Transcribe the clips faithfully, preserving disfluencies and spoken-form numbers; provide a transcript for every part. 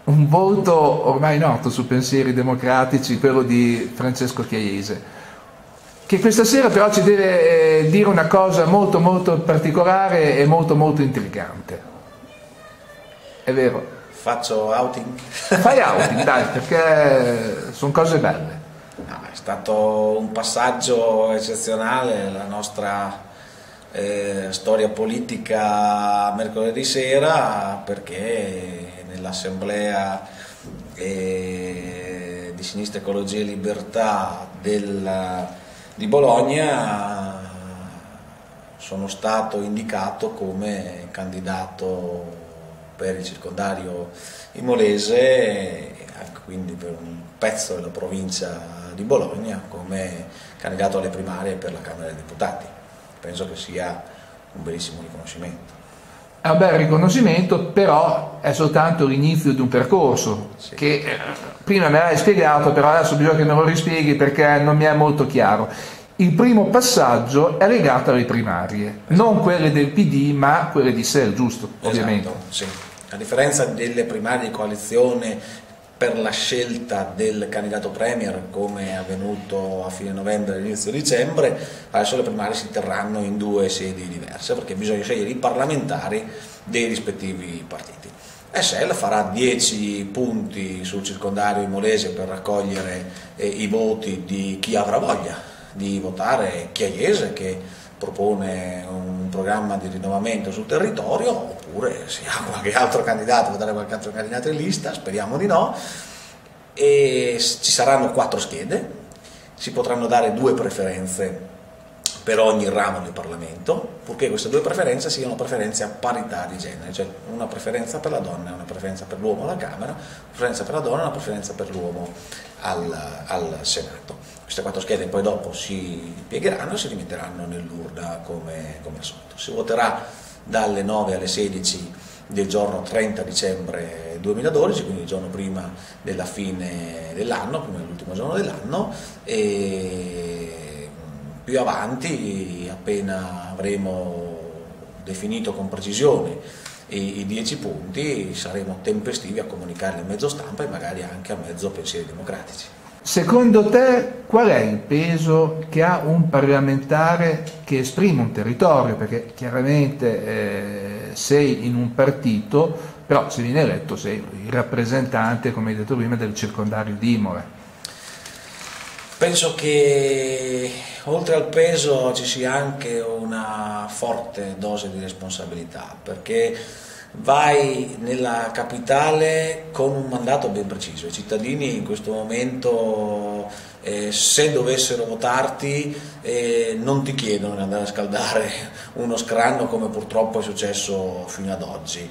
un voto ormai noto su Pensieri Democratici, quello di Francesco Chiaiese, che questa sera però ci deve eh, dire una cosa molto molto particolare e molto molto intrigante. È vero? Faccio outing? Fai outing, dai, perché sono cose belle. No, è stato un passaggio eccezionale la nostra eh, storia politica mercoledì sera, perché nell'assemblea eh, di Sinistra Ecologia e Libertà del, di Bologna sono stato indicato come candidato per il circondario imolese, quindi per un pezzo della provincia di Bologna, come candidato alle primarie per la Camera dei Deputati. Penso che sia un bellissimo riconoscimento. È un bel riconoscimento, però è soltanto l'inizio di un percorso, sì, che eh, prima me l'hai spiegato, però adesso bisogna che me lo rispieghi perché non mi è molto chiaro. Il primo passaggio è legato alle primarie, esatto, non quelle del P D ma quelle di S E L, giusto? Esatto, ovviamente. Sì. A differenza delle primarie di coalizione per la scelta del candidato premier, come è avvenuto a fine novembre e all'inizio dicembre, adesso le primarie si terranno in due sedi diverse, perché bisogna scegliere i parlamentari dei rispettivi partiti. S E L farà dieci punti sul circondario imolese per raccogliere eh, i voti di chi avrà voglia di votare Chiaiese, che propone un programma di rinnovamento sul territorio, oppure se ha qualche altro candidato, votare qualche altro candidato in lista, speriamo di no, e ci saranno quattro schede, si potranno dare due preferenze per ogni ramo del Parlamento, purché queste due preferenze siano preferenze a parità di genere, cioè una preferenza per la donna e una preferenza per l'uomo alla Camera, una preferenza per la donna e una preferenza per l'uomo al, al Senato. Queste quattro schede poi dopo si piegheranno e si rimetteranno nell'urna come, come al solito. Si voterà dalle nove alle sedici del giorno trenta dicembre duemiladodici, quindi il giorno prima della fine dell'anno, prima dell'ultimo giorno dell'anno, e più avanti, appena avremo definito con precisione i, i dieci punti, saremo tempestivi a comunicarli a mezzo stampa e magari anche a mezzo Pensieri Democratici. Secondo te qual è il peso che ha un parlamentare che esprime un territorio? Perché chiaramente eh, sei in un partito, però se viene eletto sei il rappresentante, come hai detto prima, del circondario di Imola. Penso che oltre al peso ci sia anche una forte dose di responsabilità, perché vai nella capitale con un mandato ben preciso. I cittadini in questo momento, eh, se dovessero votarti, eh, non ti chiedono di andare a scaldare uno scranno come purtroppo è successo fino ad oggi.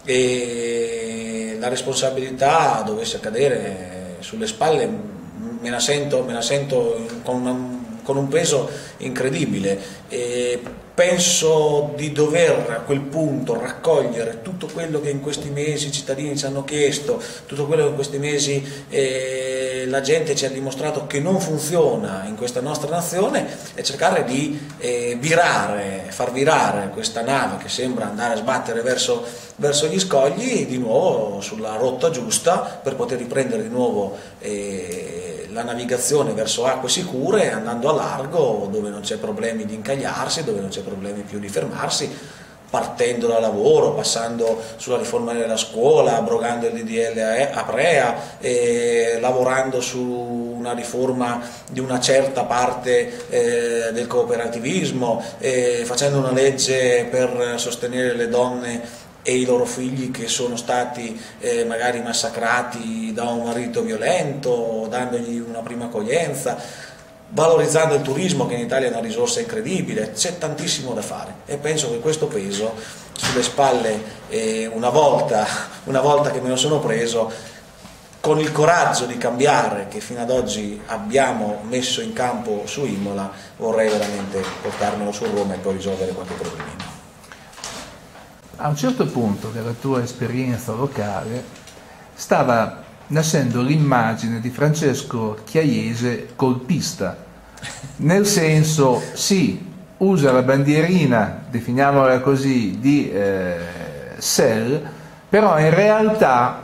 E la responsabilità dovesse cadere sulle spalle, me la sento, me la sento con, una, con un peso incredibile. E penso di dover a quel punto raccogliere tutto quello che in questi mesi i cittadini ci hanno chiesto, tutto quello che in questi mesi eh, la gente ci ha dimostrato che non funziona in questa nostra nazione, e cercare di eh, virare, far virare questa nave che sembra andare a sbattere verso, verso gli scogli di nuovo sulla rotta giusta, per poter riprendere di nuovo eh, la navigazione verso acque sicure, andando a largo dove non c'è problemi di incagliarsi, dove non c'è problemi più di fermarsi, partendo dal lavoro, passando sulla riforma della scuola, abrogando il D D L Aprea, eh, lavorando su una riforma di una certa parte eh, del cooperativismo, eh, facendo una legge per sostenere le donne e i loro figli che sono stati eh, magari massacrati da un marito violento, dandogli una prima accoglienza, valorizzando il turismo, che in Italia è una risorsa incredibile. C'è tantissimo da fare e penso che questo peso sulle spalle, eh, una volta, una volta che me lo sono preso, con il coraggio di cambiare che fino ad oggi abbiamo messo in campo su Imola, vorrei veramente portarmelo su Roma e poi risolvere qualche problemino. A un certo punto della tua esperienza locale stava nascendo l'immagine di Francesco Chiaiese colpista, nel senso, sì, usa la bandierina, definiamola così, di eh, S E L, però in realtà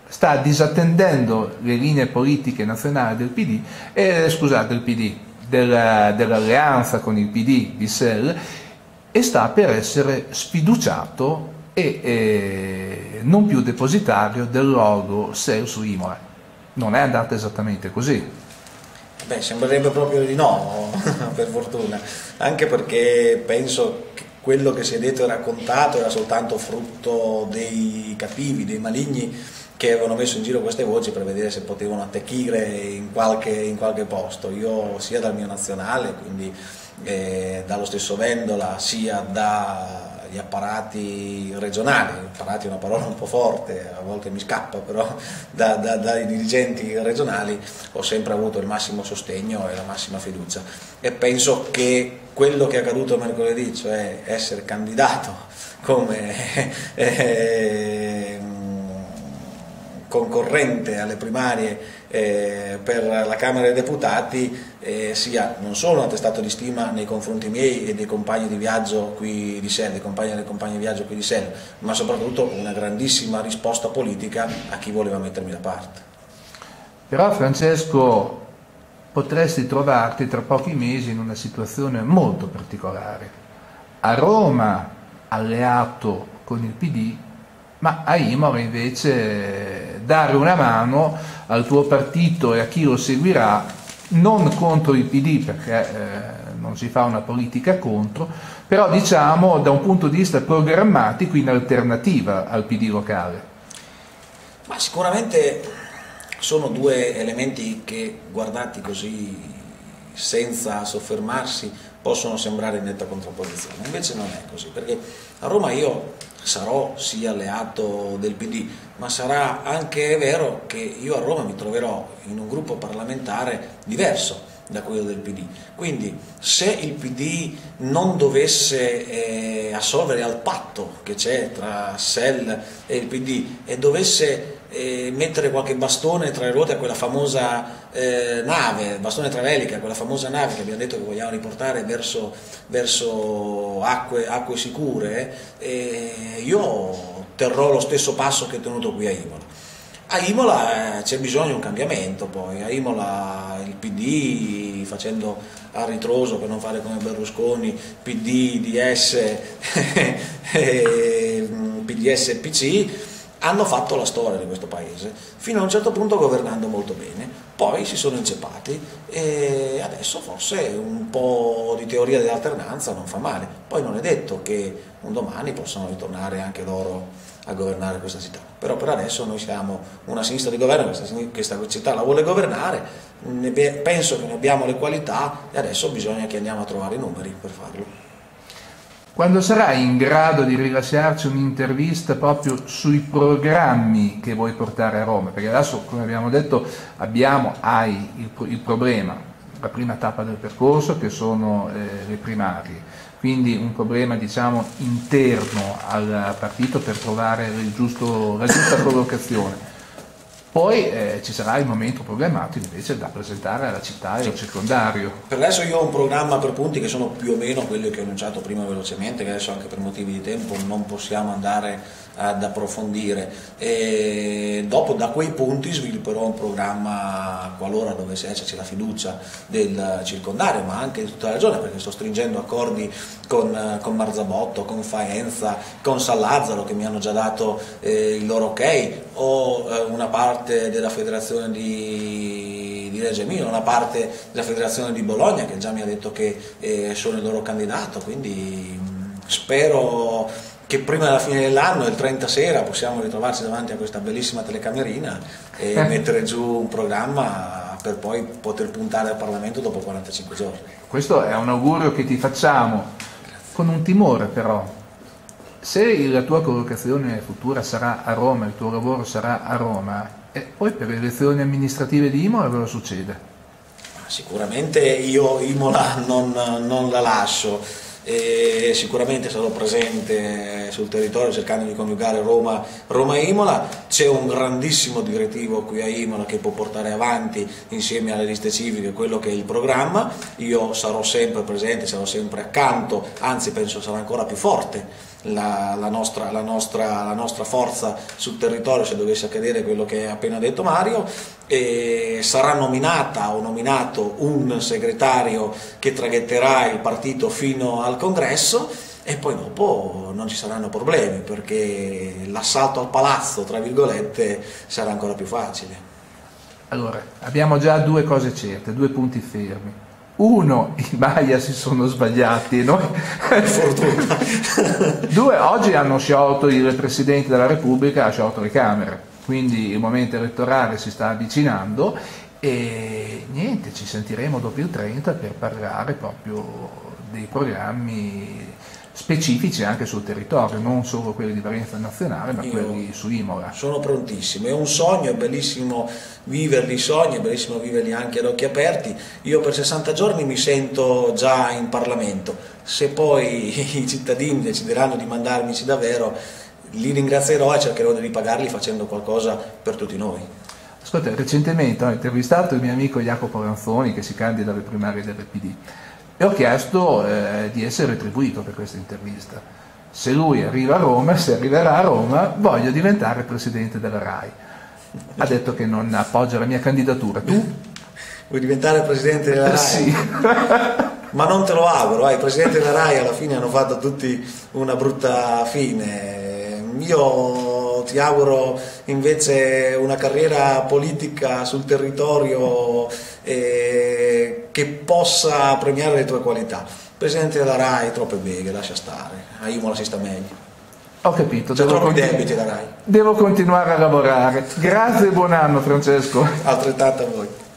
sta disattendendo le linee politiche nazionali del P D, eh, scusate, del P D, della, dell'alleanza con il P D di S E L, e sta per essere sfiduciato e eh, non più depositario del logo S E L su Imola. Non è andata esattamente così. Beh, sembrerebbe proprio di no, per fortuna, anche perché penso che quello che si è detto e raccontato era soltanto frutto dei cattivi, dei maligni che avevano messo in giro queste voci per vedere se potevano attecchire in qualche, in qualche posto. Io sia dal mio nazionale, quindi eh, dallo stesso Vendola, sia dagli apparati regionali, apparati è una parola un po' forte, a volte mi scappa, però da, da, dai dirigenti regionali ho sempre avuto il massimo sostegno e la massima fiducia, e penso che quello che è accaduto mercoledì, cioè essere candidato come eh, concorrente alle primarie eh, per la Camera dei Deputati, eh, sia non solo un attestato di stima nei confronti miei e dei compagni di viaggio qui di S E L, dei compagni e delle compagne di viaggio qui di S E L, ma soprattutto una grandissima risposta politica a chi voleva mettermi da parte. Però, Francesco, potresti trovarti tra pochi mesi in una situazione molto particolare. A Roma alleato con il P D, ma a Imola invece dare una mano al tuo partito e a chi lo seguirà, non contro il P D, perché eh, non si fa una politica contro, però diciamo da un punto di vista programmatico in alternativa al P D locale. Ma sicuramente sono due elementi che, guardati così senza soffermarsi, possono sembrare in netta contrapposizione, invece non è così, perché a Roma io sarò sì alleato del P D, ma sarà anche vero che io a Roma mi troverò in un gruppo parlamentare diverso da quello del P D, quindi se il P D non dovesse eh, assolvere al patto che c'è tra S E L e il P D e dovesse eh, mettere qualche bastone tra le ruote a quella famosa eh, nave, bastone tra le eliche, a quella famosa nave che abbiamo detto che vogliamo riportare verso, verso acque, acque sicure, eh, io terrò lo stesso passo che ho tenuto qui a Imola. A Imola eh, c'è bisogno di un cambiamento, poi a Imola il P D, facendo a ritroso per non fare come Berlusconi, P D, D S, P D S e P C, hanno fatto la storia di questo paese, fino a un certo punto governando molto bene, poi si sono inceppati e adesso forse un po' di teoria dell'alternanza non fa male, poi non è detto che un domani possano ritornare anche loro a governare questa città, però per adesso noi siamo una sinistra di governo, questa, questa città la vuole governare, ne, penso che ne abbiamo le qualità e adesso bisogna che andiamo a trovare i numeri per farlo. Quando sarai in grado di rilasciarci un'intervista proprio sui programmi che vuoi portare a Roma? Perché adesso, come abbiamo detto, abbiamo, hai il, il problema, la prima tappa del percorso che sono eh, le primarie, quindi un problema diciamo interno al partito per trovare il giusto, la giusta collocazione. Poi eh, ci sarà il momento problematico invece da presentare alla città e al circondario. Per adesso io ho un programma per punti che sono più o meno quelli che ho annunciato prima velocemente, che adesso anche per motivi di tempo non possiamo andare ad approfondire, e dopo da quei punti svilupperò un programma qualora dovesse esserci la fiducia del circondario, ma anche di tutta la regione, perché sto stringendo accordi con, con Marzabotto, con Faenza, con San Lazzaro, che mi hanno già dato eh, il loro ok, o eh, una parte della federazione di, di Reggio Emilia, una parte della federazione di Bologna che già mi ha detto che eh, sono il loro candidato, quindi mh, spero che prima della fine dell'anno, il trenta sera, possiamo ritrovarci davanti a questa bellissima telecamerina e eh. mettere giù un programma per poi poter puntare al Parlamento dopo quarantacinque giorni. Questo è un augurio che ti facciamo, con un timore però. Se la tua collocazione futura sarà a Roma, il tuo lavoro sarà a Roma, e poi per le elezioni amministrative di Imola cosa succede? Sicuramente io Imola non, non la lascio. e sicuramente sarò presente sul territorio cercando di coniugare Roma, Roma e Imola. C'è un grandissimo direttivo qui a Imola che può portare avanti insieme alle liste civiche quello che è il programma. Io sarò sempre presente, sarò sempre accanto, anzi penso sarà ancora più forte La, la, nostra, la, nostra, la nostra forza sul territorio se dovesse accadere quello che ha appena detto Mario, e sarà nominata o nominato un segretario che traghetterà il partito fino al congresso, e poi dopo non ci saranno problemi perché l'assalto al palazzo, tra virgolette, sarà ancora più facile. Allora, abbiamo già due cose certe, due punti fermi. Uno, i Maya si sono sbagliati, noi. Fortuna. Due, oggi hanno sciolto il Presidente della Repubblica, ha sciolto le Camere, quindi il momento elettorale si sta avvicinando e niente, ci sentiremo dopo il trenta per parlare proprio dei programmi specifici anche sul territorio, non solo quelli di valenza nazionale, ma Io quelli su Imola. Sono prontissimo, è un sogno, è bellissimo viverli i sogni, è bellissimo viverli anche ad occhi aperti. Io per sessanta giorni mi sento già in Parlamento, se poi i cittadini decideranno di mandarmici davvero, li ringrazierò e cercherò di ripagarli facendo qualcosa per tutti noi. Ascolta, recentemente ho intervistato il mio amico Jacopo Ranzoni che si candida alle primarie del P D e ho chiesto eh, di essere retribuito per questa intervista. Se lui arriva a Roma, se arriverà a Roma, voglio diventare presidente della RAI. Ha detto che non appoggia la mia candidatura. Tu? Vuoi diventare presidente della RAI? Sì. Ma non te lo auguro, i presidenti della RAI alla fine hanno fatto tutti una brutta fine. Io ti auguro invece una carriera politica sul territorio eh, che possa premiare le tue qualità. Presidente della RAI, troppe beghe, lascia stare, a Imola si sta meglio. Ho capito, C'è devo, troppi continu- debiti da RAI. devo continuare a lavorare. Grazie e buon anno Francesco. Altrettanto a voi.